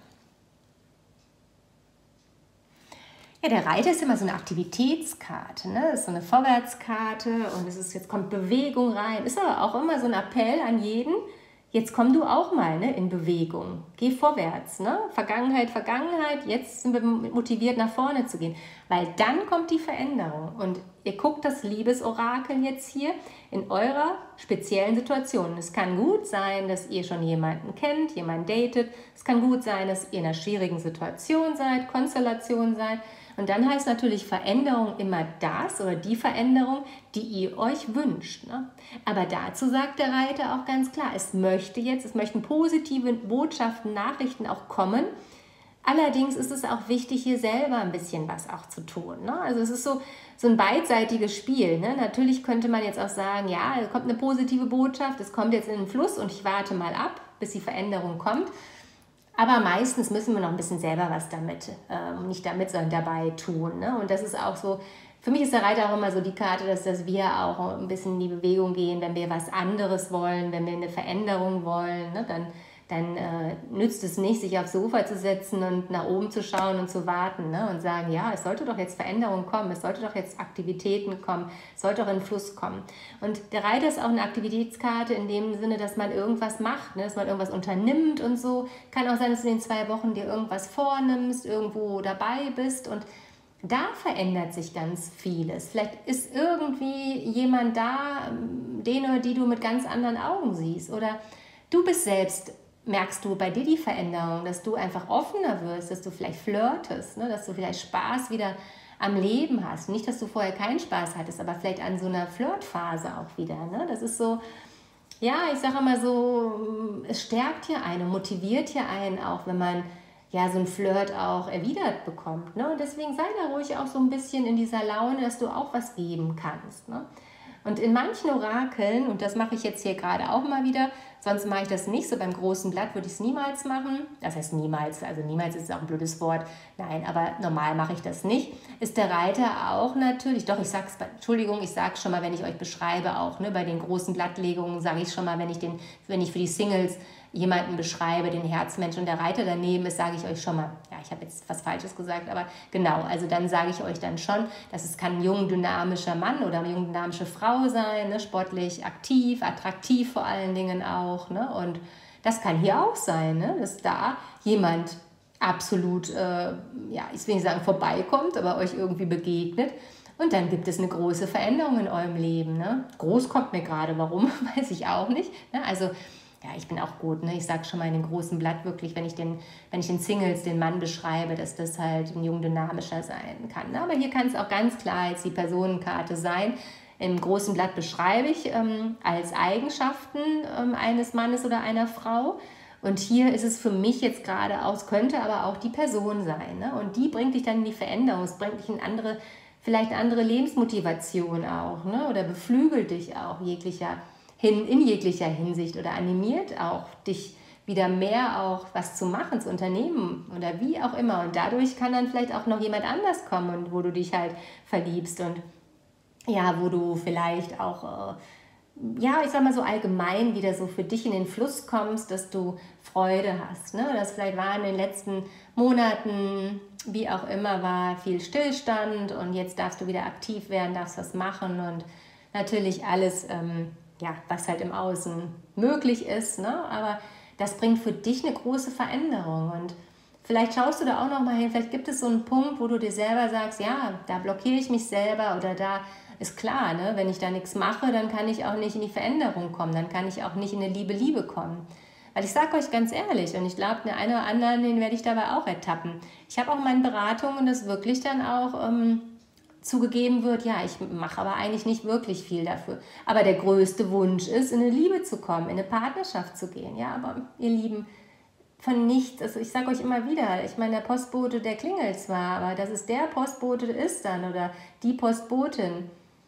Ja, der Reiter ist immer so eine Aktivitätskarte, ne? Das ist so eine Vorwärtskarte und es ist, jetzt kommt Bewegung rein. Ist aber auch immer so ein Appell an jeden, jetzt komm du auch mal, ne, in Bewegung. Geh vorwärts, ne? Vergangenheit, Vergangenheit, jetzt sind wir motiviert nach vorne zu gehen. Weil dann kommt die Veränderung. Und ihr guckt das Liebesorakel jetzt hier in eurer speziellen Situation. Es kann gut sein, dass ihr schon jemanden kennt, jemanden datet. Es kann gut sein, dass ihr in einer schwierigen Situation seid, Konstellation seid. Und dann heißt natürlich Veränderung immer das oder die Veränderung, die ihr euch wünscht, ne? Aber dazu sagt der Reiter auch ganz klar, es möchte jetzt, es möchten positive Botschaften, Nachrichten auch kommen. Allerdings ist es auch wichtig, hier selber ein bisschen was auch zu tun, ne? Also es ist so, so ein beidseitiges Spiel, ne? Natürlich könnte man jetzt auch sagen, ja, es kommt eine positive Botschaft, es kommt jetzt in den Fluss und ich warte mal ab, bis die Veränderung kommt. Aber meistens müssen wir noch ein bisschen selber was damit, ähm, nicht damit, sondern dabei tun, ne? Und das ist auch so, für mich ist der Reiter auch immer so die Karte, dass, dass wir auch ein bisschen in die Bewegung gehen, wenn wir was anderes wollen, wenn wir eine Veränderung wollen, ne? Dann, dann äh, nützt es nicht, sich aufs Sofa zu setzen und nach oben zu schauen und zu warten, ne? Und sagen, ja, es sollte doch jetzt Veränderung kommen, es sollte doch jetzt Aktivitäten kommen, es sollte doch in den Fluss kommen. Und der Reiter ist auch eine Aktivitätskarte in dem Sinne, dass man irgendwas macht, ne? Dass man irgendwas unternimmt und so. Kann auch sein, dass du in den zwei Wochen dir irgendwas vornimmst, irgendwo dabei bist und da verändert sich ganz vieles. Vielleicht ist irgendwie jemand da, den oder die du mit ganz anderen Augen siehst. Oder du bist selbst, merkst du bei dir die Veränderung, dass du einfach offener wirst, dass du vielleicht flirtest, ne? Dass du vielleicht Spaß wieder am Leben hast. Nicht, dass du vorher keinen Spaß hattest, aber vielleicht an so einer Flirtphase auch wieder, ne? Das ist so, ja, ich sage immer so, es stärkt hier einen, motiviert hier einen auch, wenn man ja so ein Flirt auch erwidert bekommt, ne? Und deswegen sei da ruhig auch so ein bisschen in dieser Laune, dass du auch was geben kannst, ne? Und in manchen Orakeln, und das mache ich jetzt hier gerade auch mal wieder, sonst mache ich das nicht, so beim großen Blatt würde ich es niemals machen, das heißt niemals, also niemals ist auch ein blödes Wort, nein, aber normal mache ich das nicht, ist der Reiter auch natürlich, doch ich sag's, Entschuldigung, ich sage schon mal, wenn ich euch beschreibe auch, ne, bei den großen Blattlegungen sage ich schon mal, wenn ich, den, wenn ich für die Singles jemanden beschreibe, den Herzmensch und der Reiter daneben ist, sage ich euch schon mal, ja, ich habe jetzt was Falsches gesagt, aber genau, also dann sage ich euch dann schon, dass es kann ein jung, dynamischer Mann oder eine jung, dynamische Frau sein, ne, sportlich aktiv, attraktiv vor allen Dingen auch, ne, und das kann hier auch sein, ne, dass da jemand absolut, äh, ja, ich will nicht sagen vorbeikommt, aber euch irgendwie begegnet. Und dann gibt es eine große Veränderung in eurem Leben, ne. Groß kommt mir gerade, warum, weiß ich auch nicht, ne, also ja, ich bin auch gut, ne? Ich sage schon mal in dem großen Blatt wirklich, wenn ich den, wenn ich den Singles, den Mann beschreibe, dass das halt ein jung dynamischer sein kann. Ne? Aber hier kann es auch ganz klar jetzt die Personenkarte sein. Im großen Blatt beschreibe ich ähm, als Eigenschaften ähm, eines Mannes oder einer Frau. Und hier ist es für mich jetzt gerade aus, könnte aber auch die Person sein. Ne? Und die bringt dich dann in die Veränderung, es bringt dich in andere, vielleicht eine andere Lebensmotivation auch, ne? Oder beflügelt dich auch jeglicher hin, in jeglicher Hinsicht oder animiert auch dich wieder mehr auch was zu machen, zu unternehmen oder wie auch immer. Und dadurch kann dann vielleicht auch noch jemand anders kommen und wo du dich halt verliebst und ja, wo du vielleicht auch, äh, ja, ich sag mal so allgemein wieder so für dich in den Fluss kommst, dass du Freude hast, ne? Das vielleicht war in den letzten Monaten, wie auch immer, war viel Stillstand und jetzt darfst du wieder aktiv werden, darfst was machen und natürlich alles, ähm, ja, was halt im Außen möglich ist, ne? Aber das bringt für dich eine große Veränderung. Und vielleicht schaust du da auch noch mal hin, vielleicht gibt es so einen Punkt, wo du dir selber sagst, ja, da blockiere ich mich selber oder da ist klar, ne, wenn ich da nichts mache, dann kann ich auch nicht in die Veränderung kommen, dann kann ich auch nicht in eine Liebe, Liebe kommen. Weil ich sage euch ganz ehrlich, und ich glaube, den einen oder anderen, den werde ich dabei auch ertappen. Ich habe auch in meinen Beratungen, dass wirklich dann auch ähm, zugegeben wird, ja, ich mache aber eigentlich nicht wirklich viel dafür. Aber der größte Wunsch ist, in eine Liebe zu kommen, in eine Partnerschaft zu gehen. Ja, aber ihr Lieben, von nichts, also ich sage euch immer wieder, ich meine, der Postbote, der klingelt zwar, aber dass es der Postbote ist dann oder die Postbotin.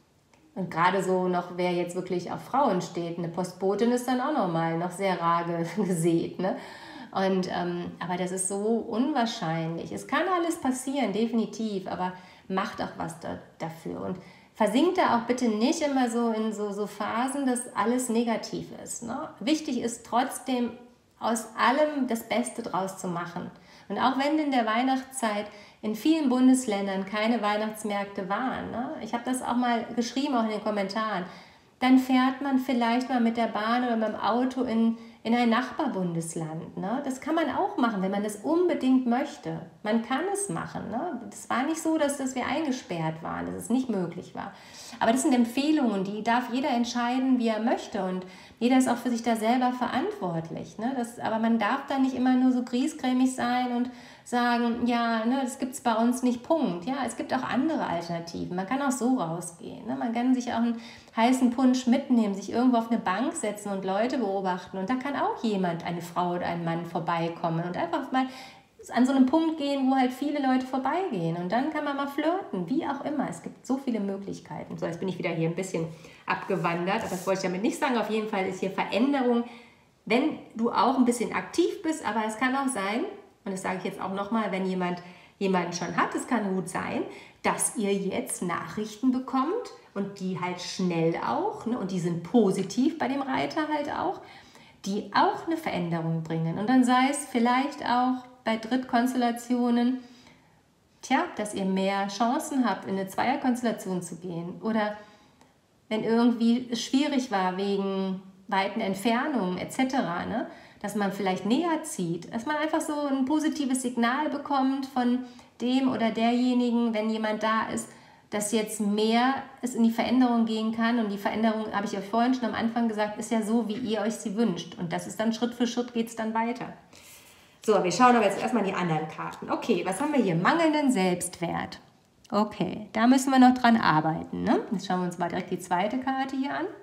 Und gerade so noch, wer jetzt wirklich auf Frauen steht, eine Postbotin ist dann auch nochmal noch sehr rar gesät, ne? Und, ähm, aber das ist so unwahrscheinlich. Es kann alles passieren, definitiv, aber macht auch was da, dafür. Und versinkt da auch bitte nicht immer so in so, so Phasen, dass alles negativ ist. Ne? Wichtig ist trotzdem, aus allem das Beste draus zu machen. Und auch wenn in der Weihnachtszeit in vielen Bundesländern keine Weihnachtsmärkte waren, ne? Ich habe das auch mal geschrieben, auch in den Kommentaren, dann fährt man vielleicht mal mit der Bahn oder mit dem Auto in, in ein Nachbarbundesland. Ne? Das kann man auch machen, wenn man das unbedingt möchte. Man kann es machen. Ne? Das war nicht so, dass, dass wir eingesperrt waren, dass es nicht möglich war. Aber das sind Empfehlungen, die darf jeder entscheiden, wie er möchte. Und jeder ist auch für sich da selber verantwortlich. Ne? Das, aber man darf da nicht immer nur so griesgrämig sein und sagen, ja, ne, das gibt es bei uns nicht, Punkt. Ja, es gibt auch andere Alternativen. Man kann auch so rausgehen. Ne? Man kann sich auch einen heißen Punsch mitnehmen, sich irgendwo auf eine Bank setzen und Leute beobachten. Und da kann auch jemand, eine Frau oder ein Mann vorbeikommen und einfach mal an so einem Punkt gehen, wo halt viele Leute vorbeigehen. Und dann kann man mal flirten, wie auch immer. Es gibt so viele Möglichkeiten. So, jetzt bin ich wieder hier ein bisschen abgewandert. Aber das wollte ich damit nicht sagen. Auf jeden Fall ist hier Veränderung, wenn du auch ein bisschen aktiv bist. Aber es kann auch sein, und das sage ich jetzt auch nochmal, wenn jemand jemanden schon hat, es kann gut sein, dass ihr jetzt Nachrichten bekommt und die halt schnell auch, ne, und die sind positiv bei dem Reiter halt auch, die auch eine Veränderung bringen. Und dann sei es vielleicht auch bei Drittkonstellationen, tja, dass ihr mehr Chancen habt, in eine Zweierkonstellation zu gehen. Oder wenn irgendwie es schwierig war wegen weiten Entfernungen et cetera, ne, dass man vielleicht näher zieht, dass man einfach so ein positives Signal bekommt von dem oder derjenigen, wenn jemand da ist, dass jetzt mehr es in die Veränderung gehen kann. Und die Veränderung, habe ich euch vorhin schon am Anfang gesagt, ist ja so, wie ihr euch sie wünscht. Und das ist dann Schritt für Schritt, geht es dann weiter. So, wir schauen aber jetzt erstmal die anderen Karten. Okay, was haben wir hier? Mangelnden Selbstwert. Okay, da müssen wir noch dran arbeiten. Ne? Jetzt schauen wir uns mal direkt die zweite Karte hier an.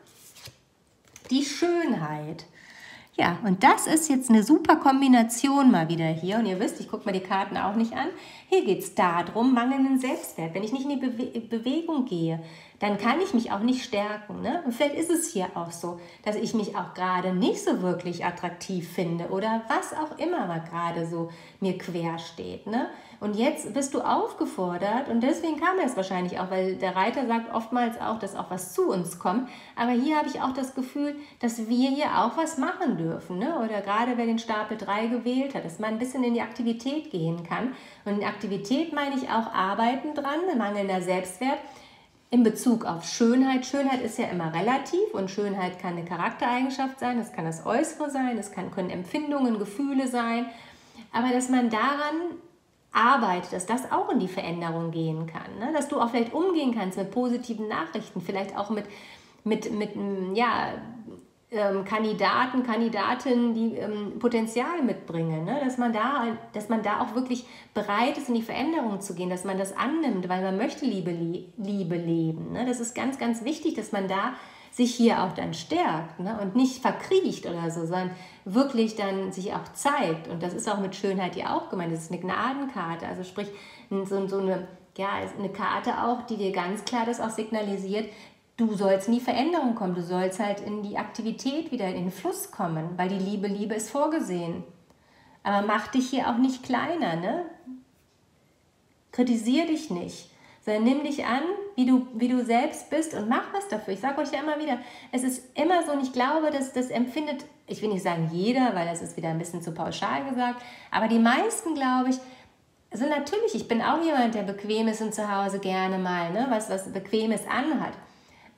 Die Schönheit. Ja, und das ist jetzt eine super Kombination mal wieder hier. Und ihr wisst, ich gucke mir die Karten auch nicht an. Hier geht es darum, mangelnden Selbstwert. Wenn ich nicht in die Bewe Bewegung gehe, dann kann ich mich auch nicht stärken. Ne? Und vielleicht ist es hier auch so, dass ich mich auch gerade nicht so wirklich attraktiv finde oder was auch immer mal gerade so mir quer steht. Ne? Und jetzt bist du aufgefordert, und deswegen kam es wahrscheinlich auch, weil der Reiter sagt oftmals auch, dass auch was zu uns kommt. Aber hier habe ich auch das Gefühl, dass wir hier auch was machen dürfen. Ne? Oder gerade wer den Stapel drei gewählt hat, dass man ein bisschen in die Aktivität gehen kann. Und in Aktivität meine ich auch Arbeiten dran, mangelnder Selbstwert. In Bezug auf Schönheit. Schönheit ist ja immer relativ und Schönheit kann eine Charaktereigenschaft sein, das kann das Äußere sein, das kann, können Empfindungen, Gefühle sein. Aber dass man daran arbeitet, dass das auch in die Veränderung gehen kann. Ne? Dass du auch vielleicht umgehen kannst mit positiven Nachrichten, vielleicht auch mit, mit, mit ja, ähm, Kandidaten, Kandidatinnen, die ähm, Potenzial mitbringen. Ne? Dass man da, dass man da auch wirklich bereit ist, in die Veränderung zu gehen, dass man das annimmt, weil man möchte Liebe, Liebe leben. Ne? Das ist ganz, ganz wichtig, dass man da sich hier auch dann stärkt, ne? Und nicht verkriecht oder so, sondern wirklich dann sich auch zeigt. Und das ist auch mit Schönheit ja auch gemeint. Das ist eine Gnadenkarte, also sprich so, so eine, ja, eine Karte auch, die dir ganz klar das auch signalisiert, du sollst in die Veränderung kommen, du sollst halt in die Aktivität wieder in den Fluss kommen, weil die Liebe, Liebe ist vorgesehen. Aber mach dich hier auch nicht kleiner, ne? Kritisier dich nicht, sondern nimm dich an, wie du, wie du selbst bist und mach was dafür. Ich sage euch ja immer wieder, es ist immer so, und ich glaube, dass das empfindet, ich will nicht sagen jeder, weil das ist wieder ein bisschen zu pauschal gesagt, aber die meisten, glaube ich, sind natürlich, ich bin auch jemand, der bequem ist und zu Hause gerne mal, ne, was, was Bequemes anhat.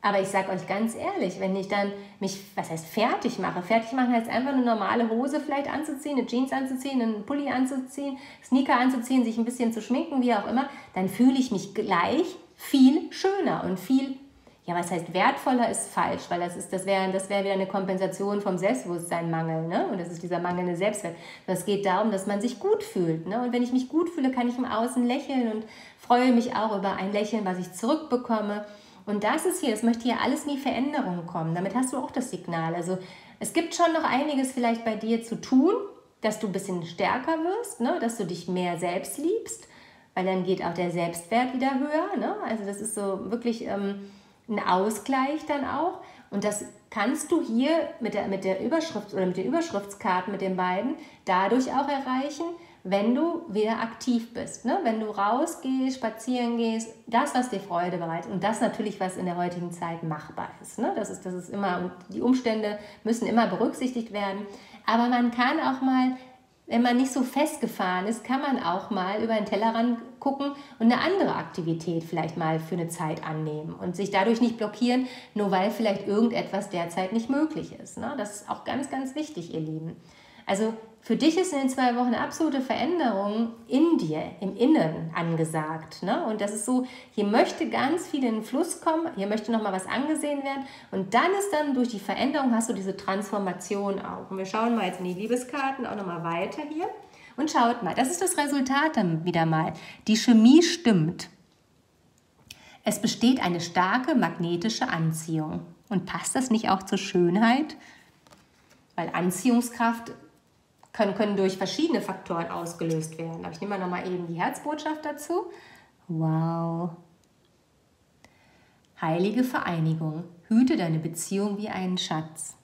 Aber ich sage euch ganz ehrlich, wenn ich dann mich, was heißt fertig mache, fertig machen heißt einfach eine normale Hose vielleicht anzuziehen, eine Jeans anzuziehen, einen Pulli anzuziehen, Sneaker anzuziehen, sich ein bisschen zu schminken, wie auch immer, dann fühle ich mich gleich viel schöner und viel, ja, was heißt wertvoller ist falsch, weil das ist, das wäre das wäre wieder eine Kompensation vom Selbstbewusstseinmangel, ne? Und das ist dieser mangelnde Selbstwert. Es geht darum, dass man sich gut fühlt, ne? Und wenn ich mich gut fühle, kann ich im Außen lächeln und freue mich auch über ein Lächeln, was ich zurückbekomme. Und das ist hier, es möchte hier alles in die Veränderung kommen. Damit hast du auch das Signal. Also es gibt schon noch einiges vielleicht bei dir zu tun, dass du ein bisschen stärker wirst, ne? Dass du dich mehr selbst liebst, weil dann geht auch der Selbstwert wieder höher, ne? Also das ist so wirklich ähm, ein Ausgleich dann auch. Und das kannst du hier mit der, mit der Überschrift oder mit den Überschriftskarten mit den beiden dadurch auch erreichen, wenn du wieder aktiv bist, ne? Wenn du rausgehst, spazieren gehst, das, was dir Freude bereitet und das natürlich, was in der heutigen Zeit machbar ist, ne? Das ist, das ist immer, und die Umstände müssen immer berücksichtigt werden, aber man kann auch mal, wenn man nicht so festgefahren ist, kann man auch mal über den Tellerrand gucken und eine andere Aktivität vielleicht mal für eine Zeit annehmen und sich dadurch nicht blockieren, nur weil vielleicht irgendetwas derzeit nicht möglich ist, ne? Das ist auch ganz, ganz wichtig, ihr Lieben. Also für dich ist in den zwei Wochen eine absolute Veränderung in dir, im Innen angesagt. Ne? Und das ist so, hier möchte ganz viel in den Fluss kommen, hier möchte nochmal was angesehen werden. Und dann ist dann durch die Veränderung, hast du diese Transformation auch. Und wir schauen mal jetzt in die Liebeskarten auch nochmal weiter hier. Und schaut mal, das ist das Resultat dann wieder mal. Die Chemie stimmt. Es besteht eine starke magnetische Anziehung. Und passt das nicht auch zur Schönheit? Weil Anziehungskraft Können, können durch verschiedene Faktoren ausgelöst werden. Aber ich nehme mal nochmal eben die Herzbotschaft dazu. Wow. Heilige Vereinigung. Hüte deine Beziehung wie einen Schatz.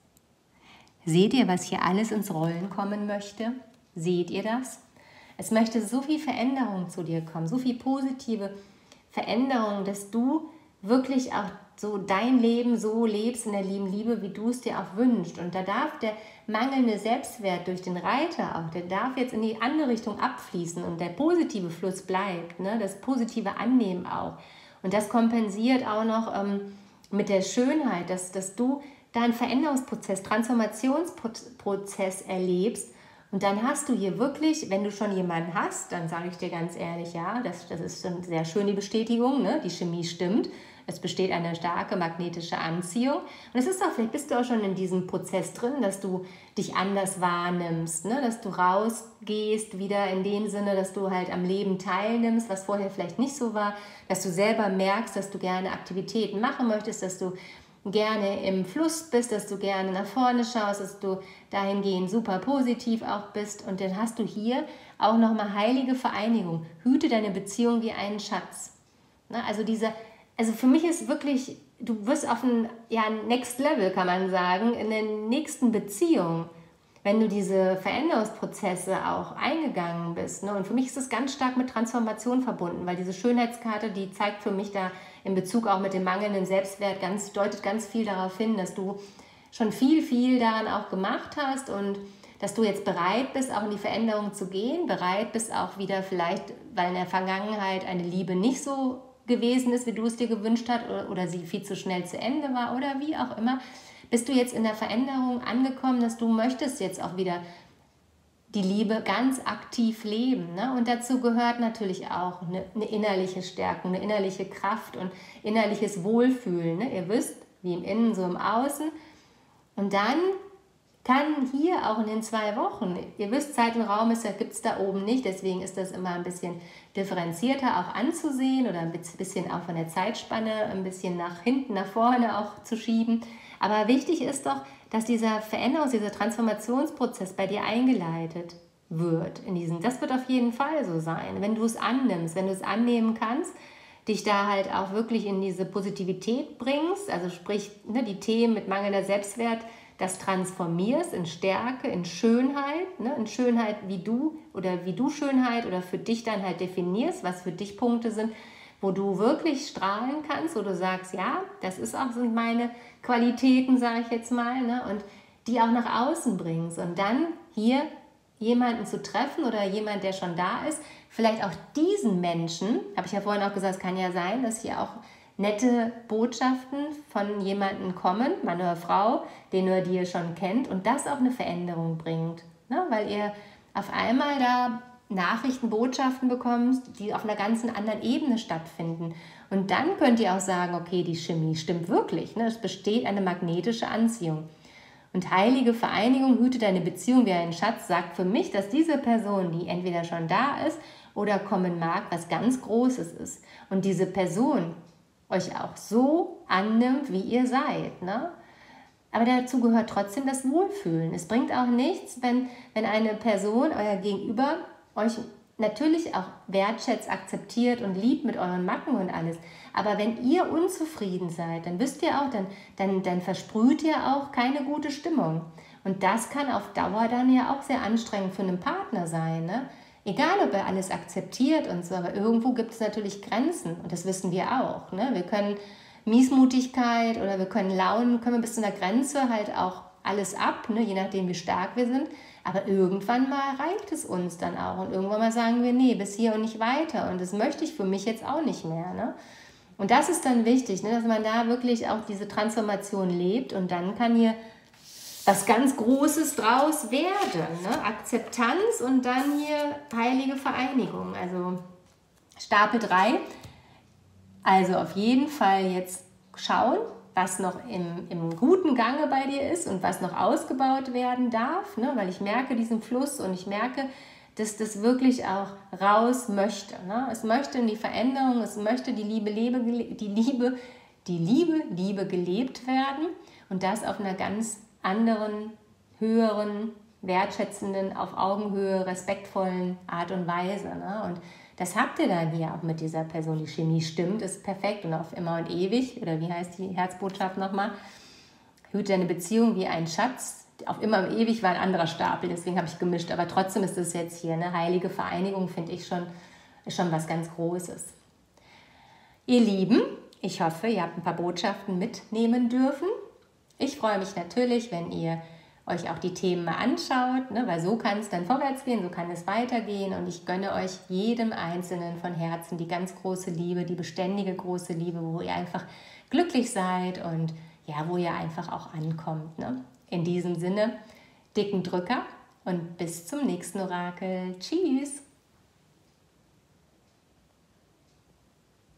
Seht ihr, was hier alles ins Rollen kommen möchte? Seht ihr das? Es möchte so viel Veränderung zu dir kommen, so viel positive Veränderung, dass du wirklich auch so dein Leben so lebst in der lieben Liebe, wie du es dir auch wünschst. Und da darf der mangelnde Selbstwert durch den Reiter auch, der darf jetzt in die andere Richtung abfließen und der positive Fluss bleibt, ne? Das positive Annehmen auch. Und das kompensiert auch noch ähm, mit der Schönheit, dass, dass du da einen Veränderungsprozess, Transformationsprozess erlebst. Und dann hast du hier wirklich, wenn du schon jemanden hast, dann sage ich dir ganz ehrlich, ja, das, das ist schon sehr schön, die Bestätigung, ne? Die Chemie stimmt. Es besteht eine starke magnetische Anziehung. Und es ist auch, vielleicht bist du auch schon in diesem Prozess drin, dass du dich anders wahrnimmst, ne? Dass du rausgehst, wieder in dem Sinne, dass du halt am Leben teilnimmst, was vorher vielleicht nicht so war, dass du selber merkst, dass du gerne Aktivitäten machen möchtest, dass du gerne im Fluss bist, dass du gerne nach vorne schaust, dass du dahingehend super positiv auch bist. Und dann hast du hier auch nochmal heilige Vereinigung. Hüte deine Beziehung wie einen Schatz. Ne? Also diese Also für mich ist wirklich, du wirst auf ein ja, Next Level, kann man sagen, in der nächsten Beziehung, wenn du diese Veränderungsprozesse auch eingegangen bist. Ne? Und für mich ist es ganz stark mit Transformation verbunden, weil diese Schönheitskarte, die zeigt für mich da in Bezug auch mit dem mangelnden Selbstwert, ganz, deutet ganz viel darauf hin, dass du schon viel, viel daran auch gemacht hast und dass du jetzt bereit bist, auch in die Veränderung zu gehen, bereit bist auch wieder vielleicht, weil in der Vergangenheit eine Liebe nicht so gewesen ist, wie du es dir gewünscht hast oder, oder sie viel zu schnell zu Ende war oder wie auch immer, bist du jetzt in der Veränderung angekommen, dass du möchtest jetzt auch wieder die Liebe ganz aktiv leben. Ne? Und dazu gehört natürlich auch eine, eine innerliche Stärkung, eine innerliche Kraft und innerliches Wohlfühlen. Ne? Ihr wisst, wie im Innen, so im Außen. Und dann kann hier auch in den zwei Wochen, ihr wisst, Zeit und Raum gibt es da oben nicht, deswegen ist das immer ein bisschen differenzierter auch anzusehen oder ein bisschen auch von der Zeitspanne ein bisschen nach hinten, nach vorne auch zu schieben. Aber wichtig ist doch, dass dieser Veränderungs-, dieser Transformationsprozess bei dir eingeleitet wird. In diesen, das wird auf jeden Fall so sein, wenn du es annimmst, wenn du es annehmen kannst, dich da halt auch wirklich in diese Positivität bringst, also sprich ne, die Themen mit mangelnder Selbstwert, das transformierst in Stärke, in Schönheit, ne, in Schönheit, wie du oder wie du Schönheit oder für dich dann halt definierst, was für dich Punkte sind, wo du wirklich strahlen kannst, wo du sagst, ja, das ist auch sind meine Qualitäten, sage ich jetzt mal, ne, und die auch nach außen bringst und dann hier jemanden zu treffen oder jemand, der schon da ist, vielleicht auch diesen Menschen, habe ich ja vorhin auch gesagt, es kann ja sein, dass hier auch nette Botschaften von jemandem kommen, Mann oder Frau, den oder die ihr schon kennt und das auch eine Veränderung bringt. Ne? Weil ihr auf einmal da Nachrichten, Botschaften bekommst, die auf einer ganz anderen Ebene stattfinden. Und dann könnt ihr auch sagen, okay, die Chemie stimmt wirklich. Ne? Es besteht eine magnetische Anziehung. Und heilige Vereinigung, hüte deine Beziehung wie ein Schatz, sagt für mich, dass diese Person, die entweder schon da ist oder kommen mag, was ganz Großes ist. Und diese Person euch auch so annimmt, wie ihr seid. Ne? Aber dazu gehört trotzdem das Wohlfühlen. Es bringt auch nichts, wenn, wenn eine Person, euer Gegenüber, euch natürlich auch wertschätzt, akzeptiert und liebt mit euren Macken und alles. Aber wenn ihr unzufrieden seid, dann wisst ihr auch, dann, dann, dann versprüht ihr auch keine gute Stimmung. Und das kann auf Dauer dann ja auch sehr anstrengend für einen Partner sein. Ne? Egal, ob er alles akzeptiert und so, aber irgendwo gibt es natürlich Grenzen und das wissen wir auch. Ne? Wir können Miesmutigkeit oder wir können Launen, können wir bis zu einer Grenze halt auch alles ab, ne? Je nachdem wie stark wir sind. Aber irgendwann mal reicht es uns dann auch und irgendwann mal sagen wir, nee, bis hier und nicht weiter und das möchte ich für mich jetzt auch nicht mehr. Ne? Und das ist dann wichtig, ne? Dass man da wirklich auch diese Transformation lebt und dann kann hier was ganz Großes draus werden. Ne? Akzeptanz und dann hier heilige Vereinigung. Also Stapel drei. Also auf jeden Fall jetzt schauen, was noch im, im guten Gange bei dir ist und was noch ausgebaut werden darf. Ne? Weil ich merke diesen Fluss und ich merke, dass das wirklich auch raus möchte. Ne? Es möchte in die Veränderung, es möchte die Liebe, Liebe, die Liebe, die Liebe, Liebe gelebt werden und das auf einer ganz anderen, höheren, wertschätzenden, auf Augenhöhe, respektvollen Art und Weise. Ne? Und das habt ihr dann hier auch mit dieser Person. Die Chemie stimmt, ist perfekt und auf immer und ewig. Oder wie heißt die Herzbotschaft nochmal? Hüte deine Beziehung wie ein Schatz. Auf immer und ewig war ein anderer Stapel, deswegen habe ich gemischt. Aber trotzdem ist es jetzt hier eine heilige Vereinigung, finde ich schon, ist schon was ganz Großes. Ihr Lieben, ich hoffe, ihr habt ein paar Botschaften mitnehmen dürfen. Ich freue mich natürlich, wenn ihr euch auch die Themen mal anschaut, ne, weil so kann es dann vorwärts gehen, so kann es weitergehen und ich gönne euch jedem Einzelnen von Herzen die ganz große Liebe, die beständige große Liebe, wo ihr einfach glücklich seid und ja, wo ihr einfach auch ankommt. Ne? In diesem Sinne, dicken Drücker und bis zum nächsten Orakel. Tschüss!